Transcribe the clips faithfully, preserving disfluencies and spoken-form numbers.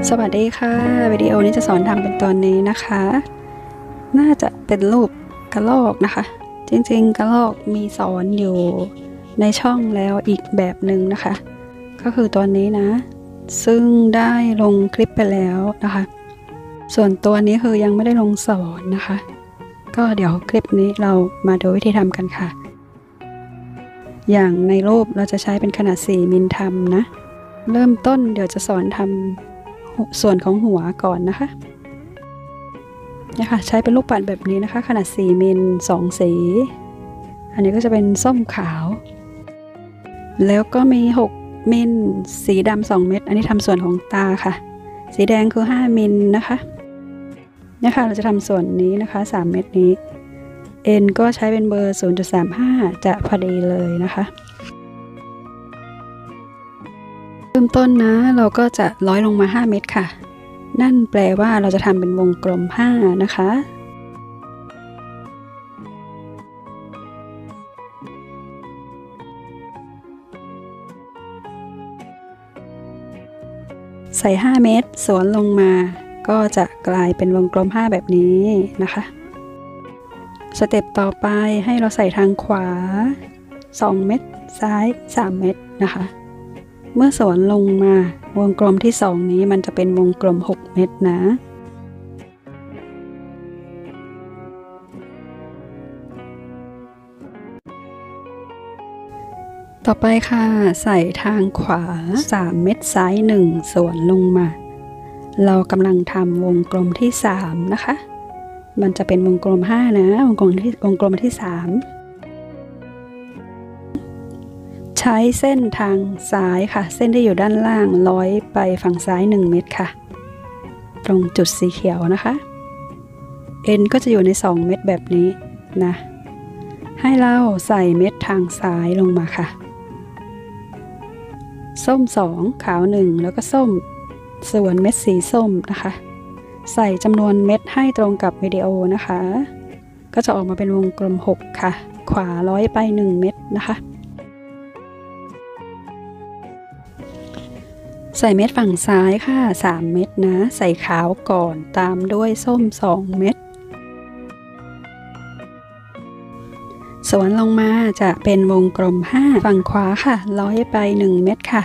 สวัสดีค่ะวิดีโอนี้จะสอนทำเป็นตอนนี้นะคะ น่าจะเป็นรูปกระรอกนะคะ จริงๆกระรอกมีสอนอยู่ในช่องแล้วอีกแบบหนึ่งนะคะ ก็คือตอนนี้นะ ซึ่งได้ลงคลิปไปแล้วนะคะ ส่วนตัวนี้คือยังไม่ได้ลงสอนนะคะ ก็เดี๋ยวคลิปนี้เรามาดูวิธีทำกันค่ะ อย่างในรูปเราจะใช้เป็นขนาดสี่มิลทำนะเริ่มต้นเดี๋ยวจะสอนทำส่วนของหัวก่อนนะคะนะคะใช้เป็นลูกปัดแบบนี้นะคะขนาดสี่มิลสองสีอันนี้ก็จะเป็นส้มขาวแล้วก็มีหกมิลสีดำสองเม็ดอันนี้ทำส่วนของตาค่ะสีแดงคือห้ามิลนะคะนะคะเราจะทำส่วนนี้นะคะสามเม็ดนี้เอ็นก็ใช้เป็นเบอร์ ศูนย์จุดสามห้า จะพอดีเลยนะคะเริ่มต้นนะเราก็จะร้อยลงมาห้าเม็ดค่ะนั่นแปลว่าเราจะทำเป็นวงกลมห้านะคะใส่ห้าเม็ดสวนลงมาก็จะกลายเป็นวงกลมห้าแบบนี้นะคะสเต็ปต่อไปให้เราใส่ทางขวาสองเม็ดซ้ายสามเม็ดนะคะเมื่อสวนลงมาวงกลมที่สองนี้มันจะเป็นวงกลมหกเม็ดนะต่อไปค่ะใส่ทางขวาสามเม็ดซ้ายหนึ่งสวนลงมาเรากำลังทำวงกลมที่สามนะคะมันจะเป็นวงกลมห้านะวงกลมที่วงกลมที่สามใช้เส้นทางซ้ายค่ะเส้นที่อยู่ด้านล่างร้อยไปฝั่งซ้ายหนึ่งเม็ดค่ะตรงจุดสีเขียวนะคะเอ็นก็จะอยู่ในสองเม็ดแบบนี้นะให้เราใส่เม็ดทางซ้ายลงมาค่ะส้มสองขาวหนึ่งแล้วก็ส้มส่วนเม็ดสีส้มนะคะใส่จำนวนเม็ดให้ตรงกับวิดีโอนะคะก็จะออกมาเป็นวงกลมหกค่ะขวาร้อยไปหนึ่งเม็ดนะคะใส่เม็ดฝั่งซ้ายค่ะสามเม็ดนะใส่ขาวก่อนตามด้วยส้มสองเม็ดสวนลงมาจะเป็นวงกลมห้าฝั่งขวาค่ะร้อยไปหนึ่งเม็ดค่ะ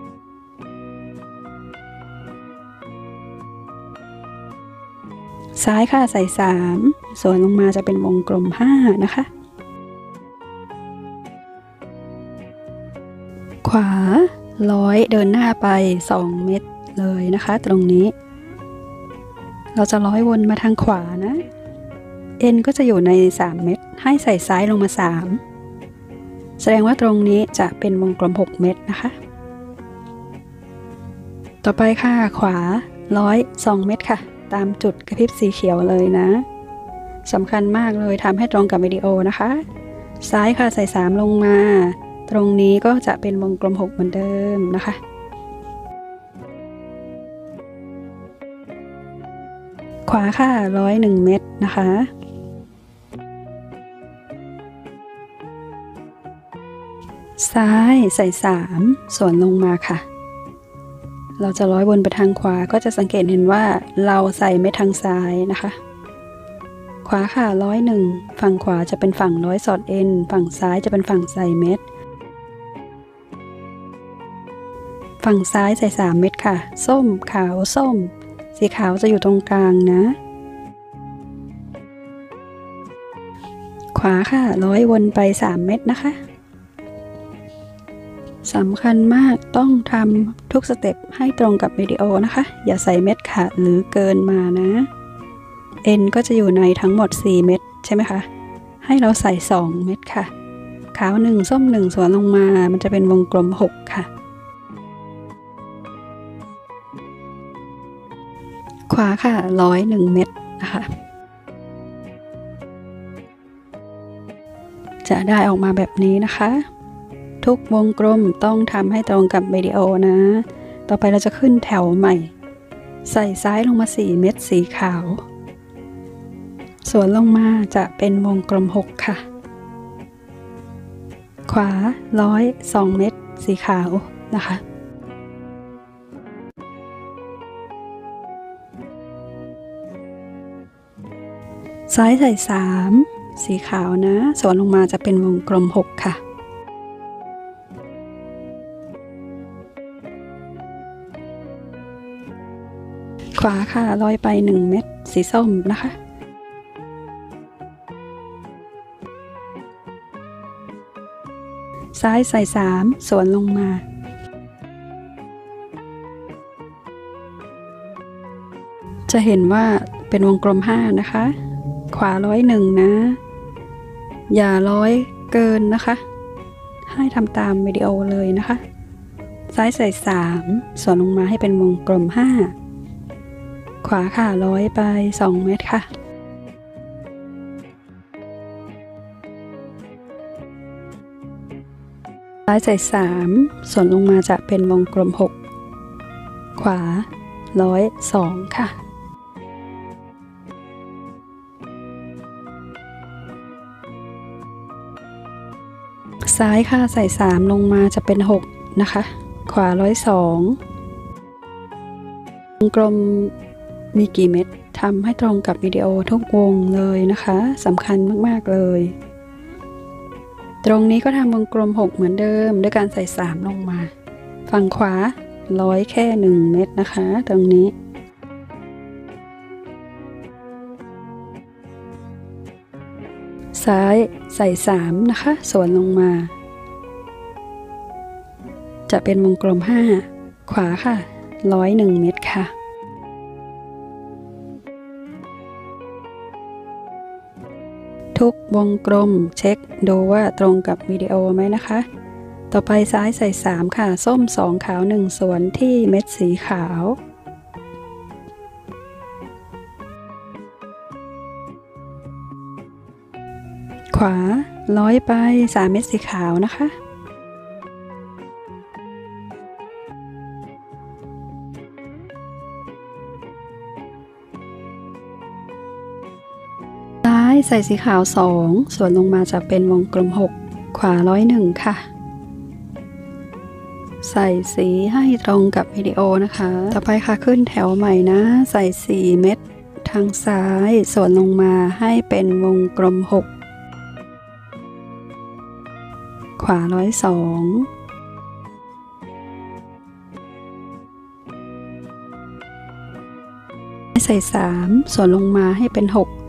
ซ้ายค่ะใส่สามสวนลงมาจะเป็นวงกลมห้านะคะขวาร้อยเดินหน้าไปสองเม็ดเลยนะคะตรงนี้เราจะร้อยวนมาทางขวานะเอ็นก็จะอยู่ในสามเม็ดให้ใส่ซ้ายลงมาสามแสดงว่าตรงนี้จะเป็นวงกลมหกเม็ดนะคะต่อไปค่ะขวาร้อยสองเม็ดค่ะตามจุดกระพริบสีเขียวเลยนะสำคัญมากเลยทำให้ตรงกับวิดีโอนะคะซ้ายค่ะใส่สามลงมาตรงนี้ก็จะเป็นวงกลมหกเหมือนเดิมนะคะขวาค่ะร้อยหนึ่งเม็ดนะคะซ้ายใส่สามส่วนลงมาค่ะเราจะร้อยวนไปทางขวาก็จะสังเกตเห็นว่าเราใส่เม็ดทางซ้ายนะคะขวาค่ะร้อยหนึ่งฝั่งขวาจะเป็นฝั่งร้อยสอดเอ็นฝั่งซ้ายจะเป็นฝั่งใส่เม็ดฝั่งซ้ายใส่สามเม็ดค่ะส้มขาวส้มสีขาวจะอยู่ตรงกลางนะขวาค่ะร้อยวนไปสามเม็ดนะคะสำคัญมากต้องทำทุกสเต็ปให้ตรงกับวิดีโอนะคะอย่าใส่เม็ดขาดหรือเกินมานะเอ็นก็จะอยู่ในทั้งหมดสี่เม็ดใช่ไหมคะให้เราใส่สองเม็ดค่ะขาวหนึ่งส้มหนึ่งสวนลงมามันจะเป็นวงกลมหกค่ะขวาค่ะร้อยหนึ่งเม็ดนะคะจะได้ออกมาแบบนี้นะคะทุกวงกลมต้องทำให้ตรงกับวิดีโอนะต่อไปเราจะขึ้นแถวใหม่ใส่ซ้ายลงมาสี่เม็ดสีขาวสวนลงมาจะเป็นวงกลมหกค่ะขวาร้อยสองเม็ดสีขาวนะคะซ้ายใส่สามสีขาวนะส่วนลงมาจะเป็นวงกลมหกค่ะขวาค่ะร้อยไปหนึ่งเม็ดสีส้มนะคะซ้ายใส่สามส่วนลงมาจะเห็นว่าเป็นวงกลมห้านะคะขวาร้อยหนึ่งนะอย่าร้อยเกินนะคะให้ทำตามวิดีโอเลยนะคะซ้ายใส่สามส่วนลงมาให้เป็นวงกลมห้าขวาค่ะร้อยไปสองเม็ดค่ะซ้ายใส่สามส่วนลงมาจะเป็นวงกลมหกขวาร้อยสองค่ะซ้ายค่ะใส่สามลงมาจะเป็นหกนะคะขวาร้อยสองวงกลมมีกี่เม็ดทำให้ตรงกับวิดีโอทุกวงเลยนะคะสำคัญมากๆเลยตรงนี้ก็ทำวงกลมหกเหมือนเดิมด้วยการใส่สามลงมาฝั่งขวาร้อยแค่หนึ่งเม็ดนะคะตรงนี้ซ้ายใส่สามนะคะส่วนลงมาจะเป็นวงกลมห้าขวาค่ะร้อยหนึ่งเม็ดค่ะทุกวงกลมเช็คดูว่าตรงกับวิดีโอไหมนะคะต่อไปซ้ายใส่สามค่ะส้มสองขาวหนึ่งส่วนที่เม็ดสีขาวขวาร้อยไปสามเม็ดสีขาวนะคะซ้ายใส่สีขาวสองส่วนลงมาจะเป็นวงกลมหกขวาร้อยหนึ่งค่ะใส่สีให้ตรงกับวิดีโอนะคะต่อไปค่ะขึ้นแถวใหม่นะใส่สี่เม็ดทางซ้ายส่วนลงมาให้เป็นวงกลมหกขวาร้อยสองใส่สามส่วนลงมาให้เป็นหก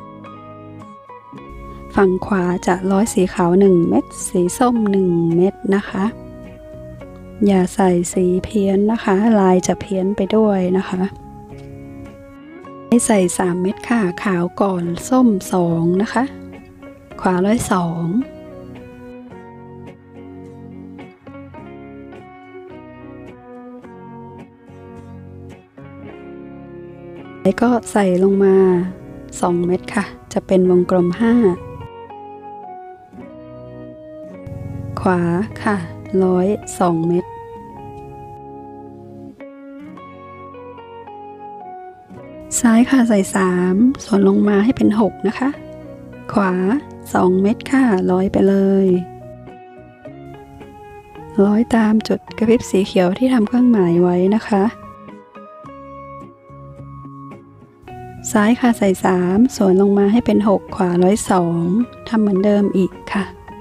ฝั่งขวาจะร้อยสีขาวหนึ่งเม็ดสีส้มหนึ่งเม็ดนะคะอย่าใส่สีเพี้ยนนะคะลายจะเพี้ยนไปด้วยนะคะให้ใส่สามเม็ดค่ะขาวก่อนส้มสองนะคะขวาร้อยสองแล้วก็ใส่ลงมาสองเม็ดค่ะจะเป็นวงกลมห้าขวาค่ะร้อยสองเม็ดซ้ายค่ะใส่สามส่วนลงมาให้เป็นหกนะคะขวาสองเม็ดค่ะร้อยไปเลยร้อยตามจุดกระพริบสีเขียวที่ทำเครื่องหมายไว้นะคะซ้ายค่ะใส่สามส่วนลงมาให้เป็นหกขวาร้อยสองทำเหมือนเดิมอีกค่ะ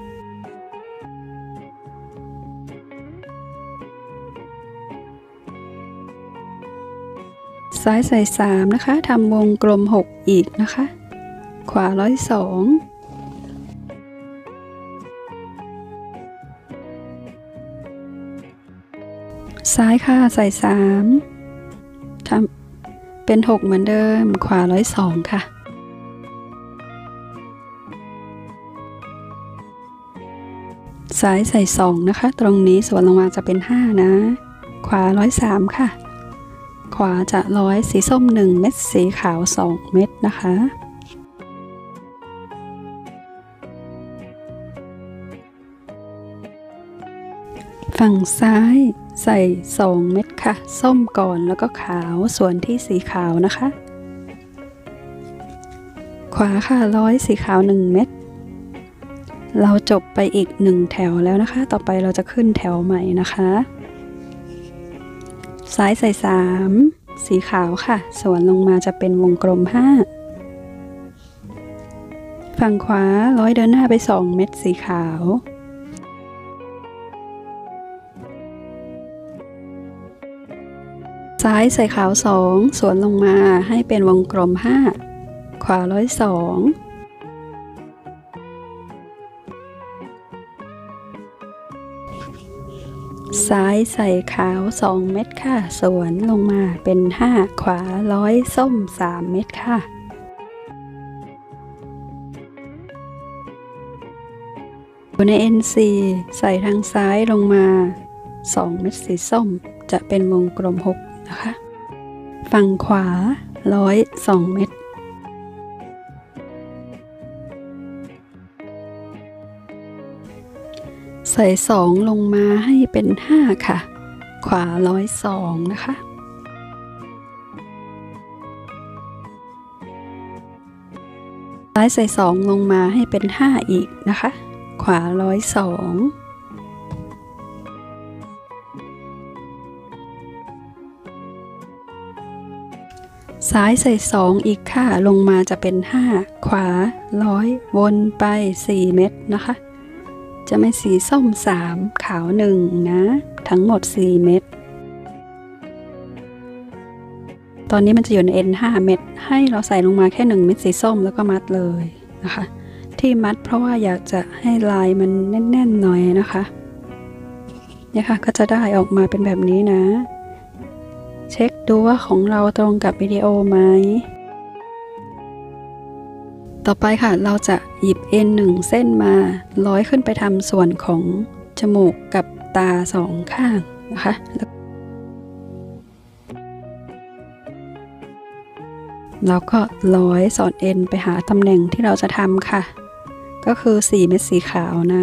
ซ้ายใส่สามนะคะทำวงกลมหกอีกนะคะขวาร้อยสองซ้ายค่ะใส่สามทำเป็นหกเหมือนเดิมขวาร้อยสองค่ะซ้ายใส่สองนะคะตรงนี้ส่วนลงมาจะเป็นห้านะขวาร้อยสามค่ะขวาจะร้อยสีส้มหนึ่งเม็ดสีขาวสองเม็ดนะคะฝั่งซ้ายใส่สองเม็ดค่ะส้มก่อนแล้วก็ขาวส่วนที่สีขาวนะคะขวาค่ะร้อยสีขาวหนึ่งเม็ดเราจบไปอีกหนึ่งแถวแล้วนะคะต่อไปเราจะขึ้นแถวใหม่นะคะซ้ายใส่สามสีขาวค่ะส่วนลงมาจะเป็นวงกลมห้าฝั่งขวาร้อยเดินหน้าไปสองเม็ดสีขาวซ้ายใส่ขาวสองสวนลงมาให้เป็นวงกลมห้าขวาร้อยสองซ้ายใส่ขาวสองเม็ดค่ะสวนลงมาเป็นห้าขวาร้อยส้มสามเม็ดค่ะอยู่ใน เอ็น ซี ใส่ทางซ้ายลงมาสองเม็ดสีส้มจะเป็นวงกลมหกนะคะฝั่งขวาร้อยสองเม็ดใส่สองลงมาให้เป็นห้าค่ะขวาร้อยสองนะคะซ้ายใส่สองลงมาให้เป็นห้าอีกนะคะขวาร้อยสองซ้ายใส่สองอีกค่ะลงมาจะเป็นห้าขวาร้อยวนไปสี่เม็ดนะคะจะไม่สีส้มสามขาวหนึ่งนะทั้งหมดสี่เม็ดตอนนี้มันจะอยู่ใน เอ็น ห้าเม็ดให้เราใส่ลงมาแค่หนึ่งเม็ดสีส้มแล้วก็มัดเลยนะคะที่มัดเพราะว่าอยากจะให้ลายมันแน่นๆหน่อยนะคะเนี่ยค่ะก็จะได้ออกมาเป็นแบบนี้นะเช็คดูว่าของเราตรงกับวิดีโอไหมต่อไปค่ะเราจะหยิบเอ็นหนึ่งเส้นมาร้อยขึ้นไปทำส่วนของจมูกกับตาสองข้างนะคะเราก็ร้อยสอดเอ็นไปหาตำแหน่งที่เราจะทำค่ะก็คือสี่เม็ดสีขาวนะ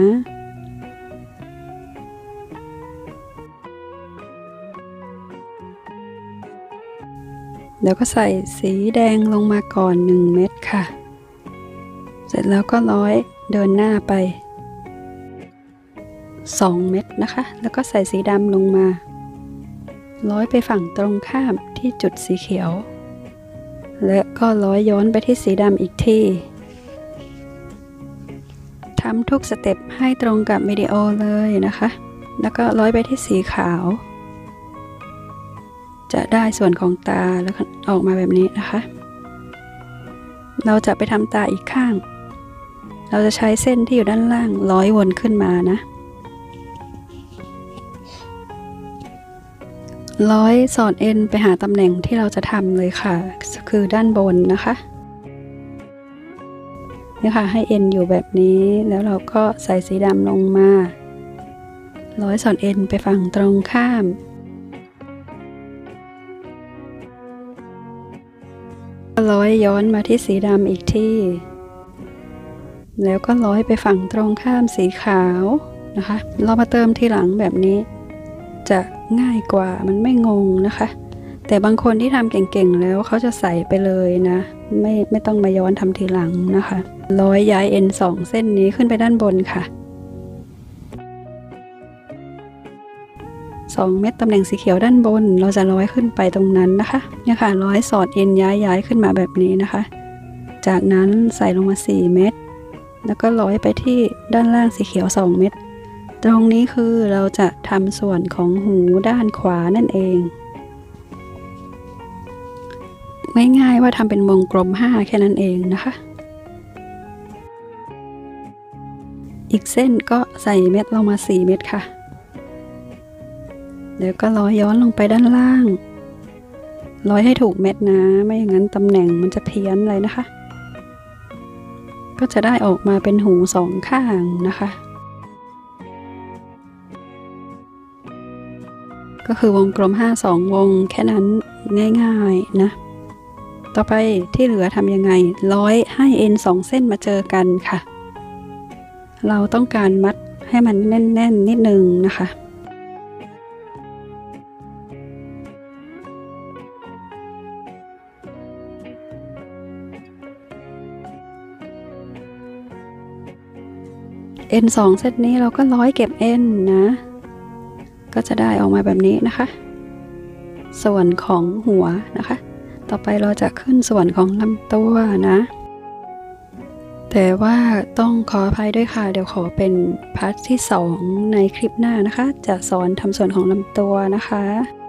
เดี๋ยวก็ใส่สีแดงลงมาก่อนหนึ่งเม็ดค่ะเสร็จแล้วก็ร้อยเดินหน้าไปสองเม็ดนะคะแล้วก็ใส่สีดำลงมาร้อยไปฝั่งตรงข้ามที่จุดสีเขียวและก็ร้อยย้อนไปที่สีดำอีกทีทำทุกสเต็ปให้ตรงกับวิดีโอเลยนะคะแล้วก็ร้อยไปที่สีขาวจะได้ส่วนของตาแล้วออกมาแบบนี้นะคะเราจะไปทำตาอีกข้างเราจะใช้เส้นที่อยู่ด้านล่างร้อยวนขึ้นมานะร้อยสอดเอ็นไปหาตำแหน่งที่เราจะทำเลยค่ะคือด้านบนนะคะนี่ค่ะให้เอ็นอยู่แบบนี้แล้วเราก็ใส่สีดำลงมาร้อยสอดเอ็นไปฝั่งตรงข้ามร้อยย้อนมาที่สีดำอีกที่แล้วก็ร้อยไปฝั่งตรงข้ามสีขาวนะคะเรามาเติมทีหลังแบบนี้จะง่ายกว่ามันไม่งงนะคะแต่บางคนที่ทำเก่งๆแล้วเขาจะใส่ไปเลยนะไม่ไม่ต้องมาย้อนทำทีหลังนะคะร้อยย้ายเอ็นสองเส้นนี้ขึ้นไปด้านบนค่ะสองเม็ดตำแหน่งสีเขียวด้านบนเราจะร้อยขึ้นไปตรงนั้นนะคะเนี่ยค่ะร้อยสอดเอ็นย้ายย้ายขึ้นมาแบบนี้นะคะจากนั้นใส่ลงมาสี่เม็ดแล้วก็ร้อยไปที่ด้านล่างสีเขียวสองเม็ดตรงนี้คือเราจะทำส่วนของหูด้านขวานั่นเองง่ายๆว่าทำเป็นวงกลมห้าแค่นั้นเองนะคะอีกเส้นก็ใส่เม็ดลงมาสี่เม็ดค่ะเดี๋ยวก็ร้อยย้อนลงไปด้านล่างร้อยให้ถูกเม็ดนะไม่อย่างนั้นตำแหน่งมันจะเพี้ยนเลยนะคะก็จะได้ออกมาเป็นหูสองข้างนะคะก็คือวงกลมห้าสองวงแค่นั้นง่ายๆนะต่อไปที่เหลือทำยังไงร้อยให้เอ็นสองเส้นมาเจอกันค่ะเราต้องการมัดให้มันแน่นๆนิดนึงนะคะเอ็นสองเส้นนี้เราก็ร้อยเก็บเอ็นนะก็จะได้ออกมาแบบนี้นะคะส่วนของหัวนะคะต่อไปเราจะขึ้นส่วนของลำตัวนะแต่ว่าต้องขออภัยด้วยค่ะเดี๋ยวขอเป็นพาร์ทที่สองในคลิปหน้านะคะจะสอนทำส่วนของลำตัวนะคะ